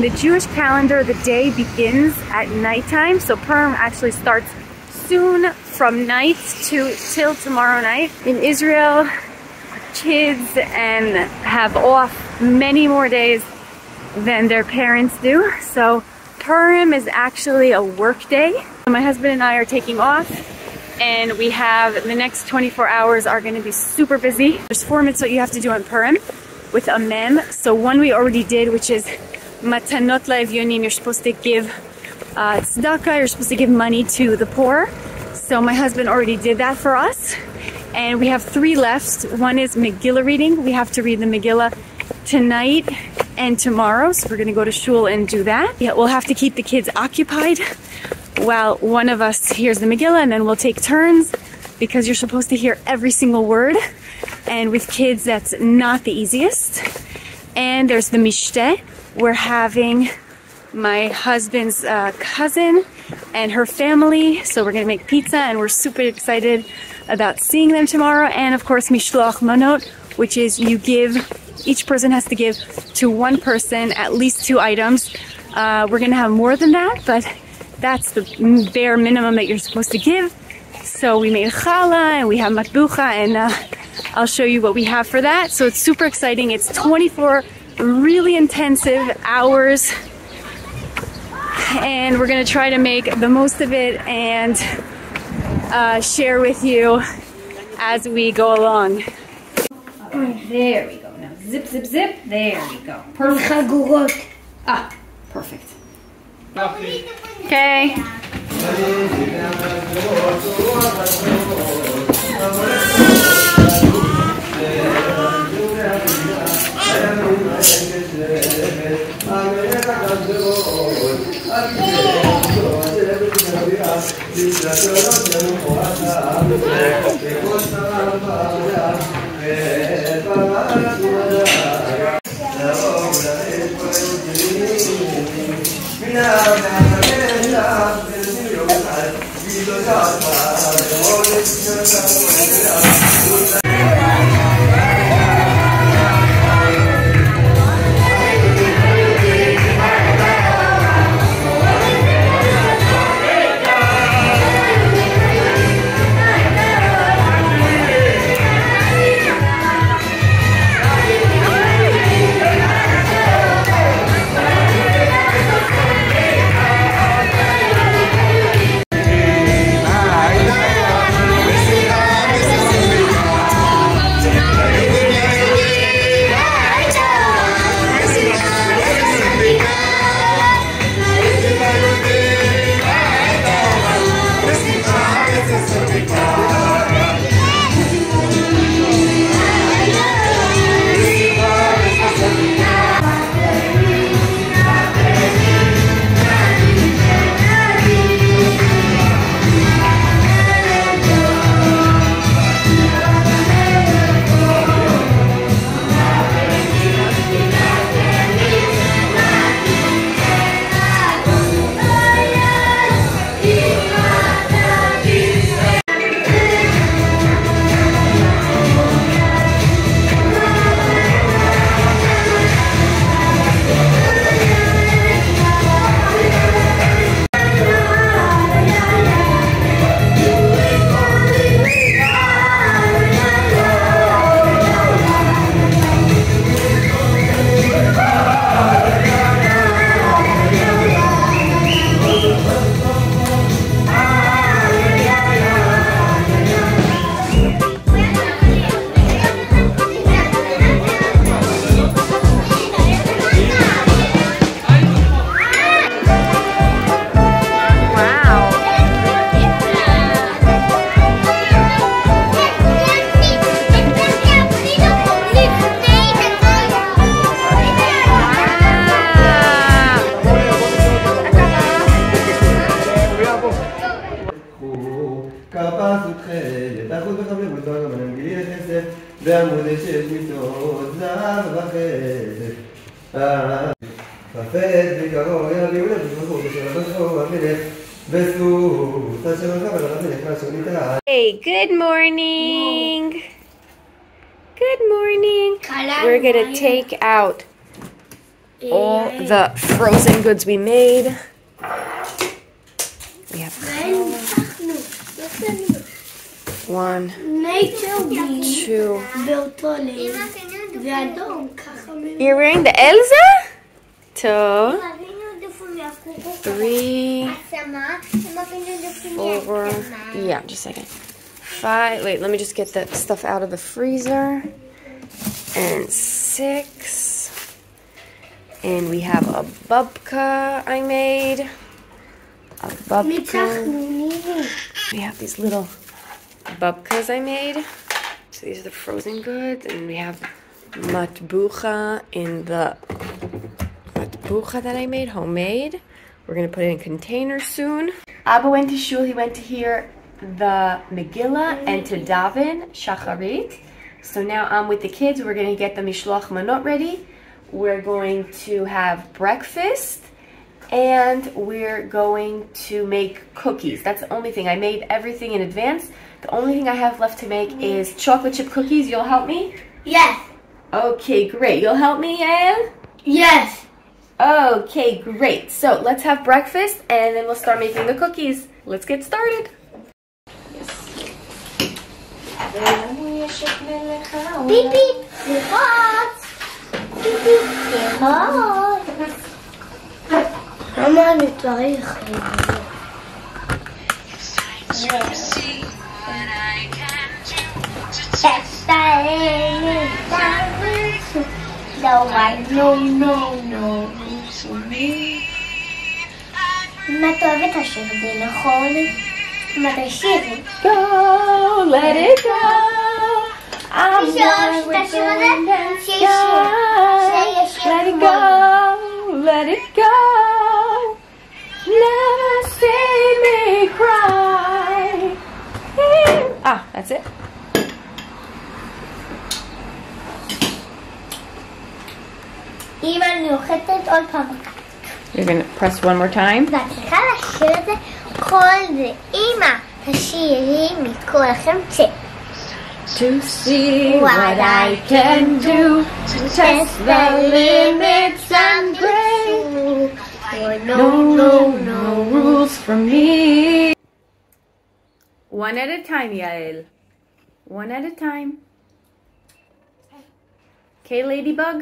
the Jewish calendar, the day begins at nighttime. So Purim actually starts soon from night till tomorrow night. In Israel, kids have off many more days than their parents do. So Purim is actually a work day. My husband and I are taking off, and we have the next 24 hours are going to be super busy. There's 4 mitzvot you have to do on Purim with a mem. So one we already did, which is matanot la'evyonim. You're supposed to give tzedakah, you're supposed to give money to the poor. So my husband already did that for us. And we have 3 left. One is Megillah reading. We have to read the Megillah tonight and tomorrow. So we're gonna go to shul and do that. Yeah, we'll have to keep the kids occupied while one of us hears the Megillah, and then we'll take turns because you're supposed to hear every single word. And with kids, that's not the easiest. And there's the mishteh. We're having my husband's cousin and her family, so we're gonna make pizza, and we're super excited about seeing them tomorrow. And of course, Mishloach Manot, which is each person has to give to one person at least 2 items. We're gonna have more than that, but that's the bare minimum that you're supposed to give. So we made challah and we have matbucha, and I'll show you what we have for that. So it's super exciting. It's 24 really intensive hours, and we're gonna try to make the most of it and share with you as we go along. There we go. Now zip, zip, zip. There we go. Perfect. Ah, perfect. Okay. Hey, good morning. Good morning. We're gonna take out all the frozen goods we made. We have 1, 2. You're wearing the Elsa? 2, 3, 4. Yeah, just a second. 5. Wait, let me just get the stuff out of the freezer. And 6. And we have a babka I made. A babka. We have these little babkas I made. So these are the frozen goods. And we have matbucha in the matbucha that I made, homemade. We're going to put it in containers soon. Abba went to shul. He went to hear the Megillah and to daven shacharit. So now I'm with the kids. We're going to get the Mishloach Manot ready. We're going to have breakfast. And we're going to make cookies. That's the only thing. I made everything in advance. The only thing I have left to make is chocolate chip cookies. You'll help me? Yes. Okay, great. You'll help me, Yael? Yes. Okay, great. So let's have breakfast and then we'll start making the cookies. Let's get started. Beep beep. Beep beep. Mama, אני צריך את זה. אם את אוהבת השיר בי, נכון? אם את השירי. Go, let it go. I'm done with the wind and sky. Let it go, let it go. Never see me cry. Ah, that's it. אם אני לוחצת עוד פעם. You're going to press one more time. ואת צריכה לשיר את זה כל זה. אמא, תשירי מכולכם צא. To see what I can do, to test the limits and break. No rules for me. One at a time, Yael. One at a time. Okay, Ladybug?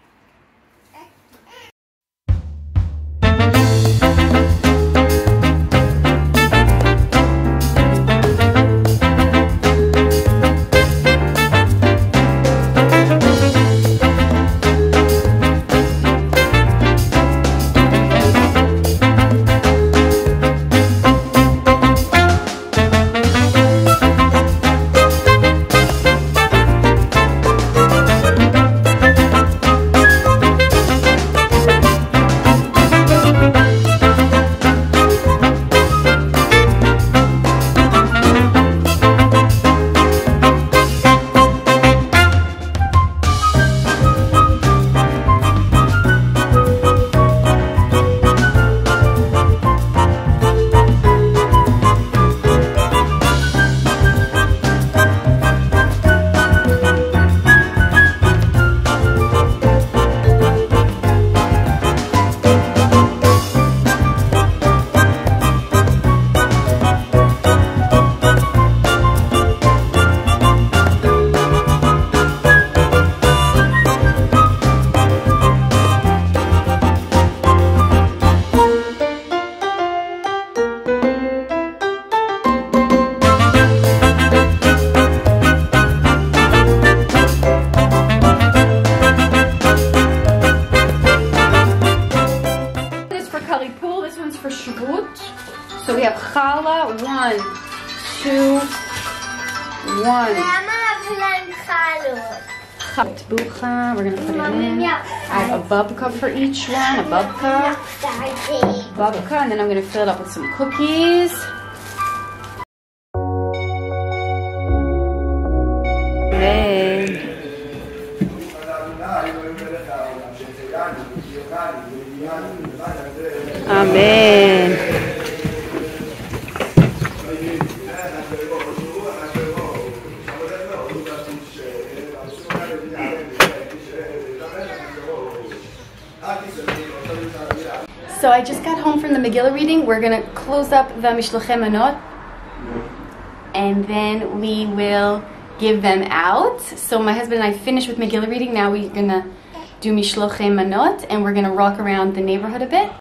So we have challah, 1, 2, 1. Bucha, we're gonna put it in. I have a babka for each one, a babka, and then I'm gonna fill it up with some cookies. Amen. I just got home from the Megillah reading. We're gonna close up the Mishloach Manot and then we will give them out. So my husband and I finished with Megillah reading. Now we're gonna do Mishloach Manot and we're gonna walk around the neighborhood a bit.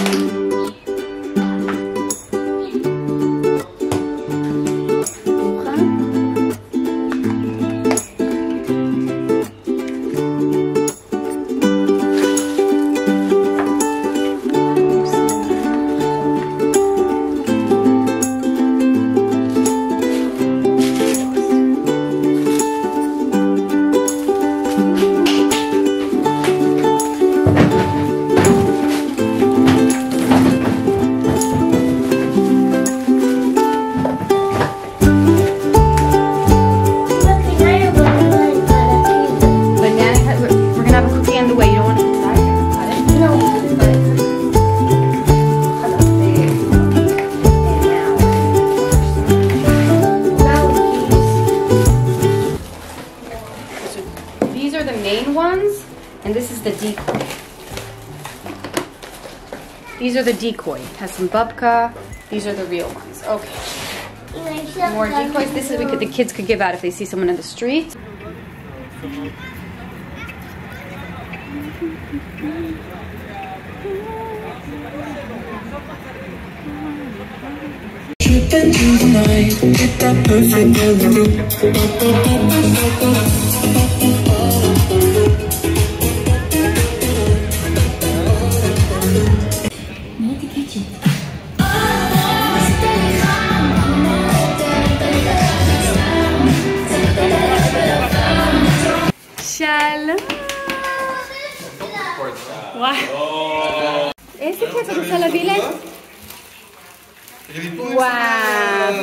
And this is the decoy. These are the decoy. It has some babka. These are the real ones. Okay. More decoys. This is what the kids could give out if they see someone in the street. שלום. וואו. איזה כיף, את רוצה להביא להם? וואו.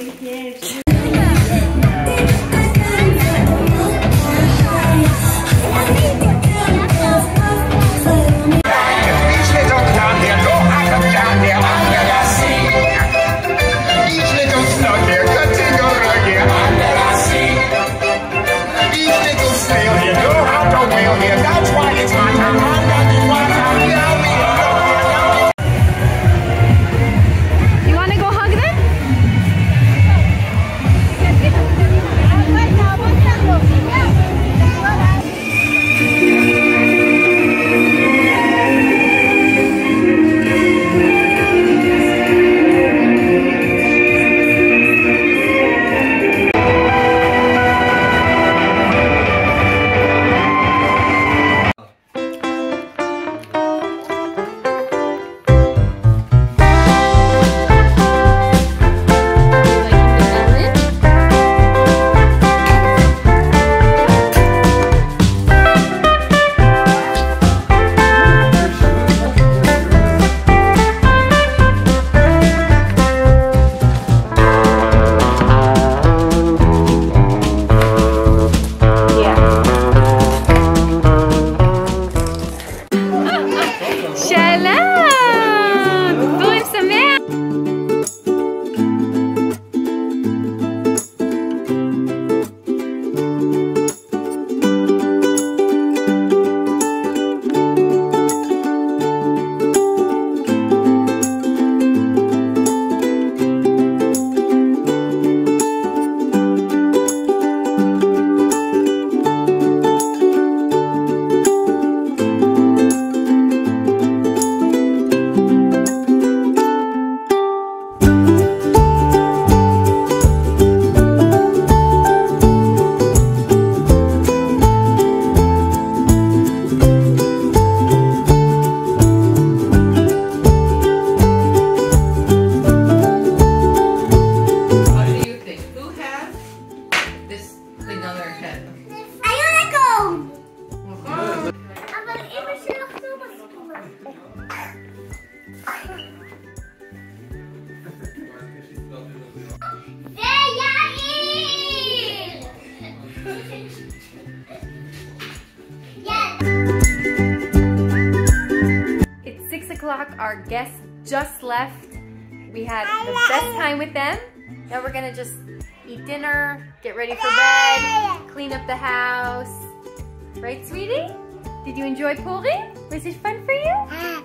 It's 6 o'clock. Our guests just left. We had the best time with them. Now we're gonna just eat dinner, get ready for bed, clean up the house. Right, sweetie? Did you enjoy Purim? Was it fun for you?